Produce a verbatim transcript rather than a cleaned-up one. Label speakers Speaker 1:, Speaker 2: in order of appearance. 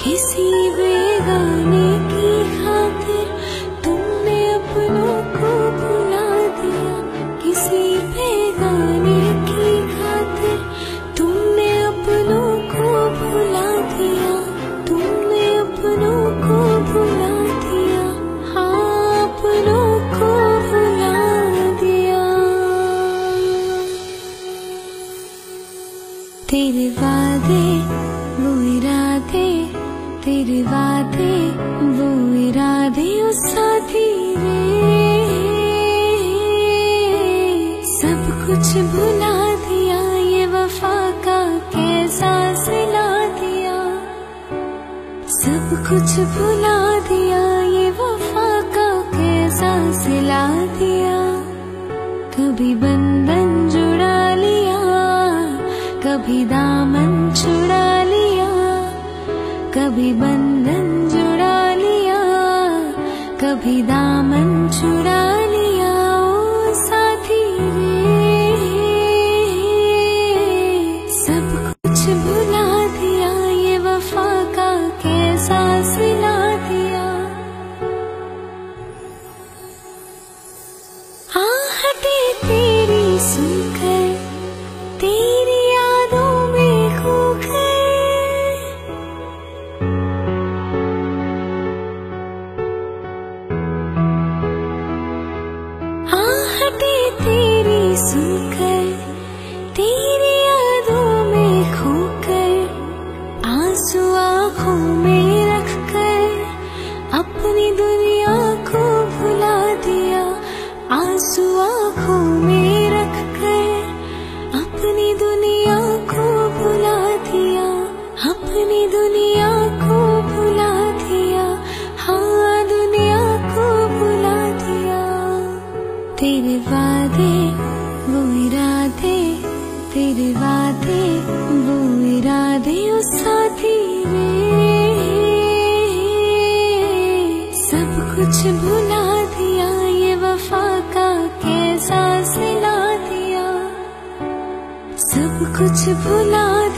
Speaker 1: किसी बेगाने की खातिर तुमने अपनों को भुला दिया। किसी बेगाने की खातिर तुमने अपनों को भुला दिया। तुमने अपनों को भुला दिया। हाँ, अपनों को भुला दिया। तेरे वादे वो इरादे, तेरे वादे वो इरादे ओ साथी रे, सब कुछ भुला दिया। ये वफा का कैसा सिला दिया। सब कुछ भुला दिया। ये वफा का कैसा सिला दिया। कभी बंधन जुड़ा लिया, कभी दामन छुड़ा लिया। कभी बंधन जुड़ा लिया, कभी दामन छुड़ा लिया। ओ साथी रे, सब कुछ भुला दिया। ये वफा का कैसा सिला दिया। आहटे तेरी सुनकर तेरी यादों में खो गए। आहटे तेरी सुनकर तेरी यादों में खोकर, आंसू आँखों में रखकर अपनी दुनिया को भुला दिया। आंसू आँखों में रखकर अपनी दुनिया को भुला दिया। अपनी दुनिया को भुला दिया। हाँ, दुनिया को भुला दिया। तेरे वादे वो इरादे, तेरे वादे वो इरादे ओ साथी रे, सब कुछ भुला दिया। ये वफा का कैसा सिला दिया। सब कुछ भुला